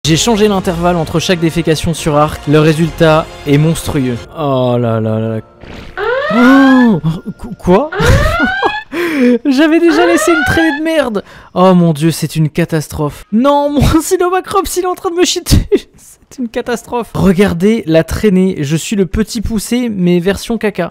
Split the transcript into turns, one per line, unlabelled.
J'ai changé l'intervalle entre chaque défécation sur arc. Le résultat est monstrueux. Oh là là là. Oh, quoi? J'avais déjà laissé une traînée de merde. Oh mon dieu, c'est une catastrophe. Non, mon Sinomacrops, il est en train de me chier dessus. C'est une catastrophe. Regardez la traînée. Je suis le petit poussé, mais version caca.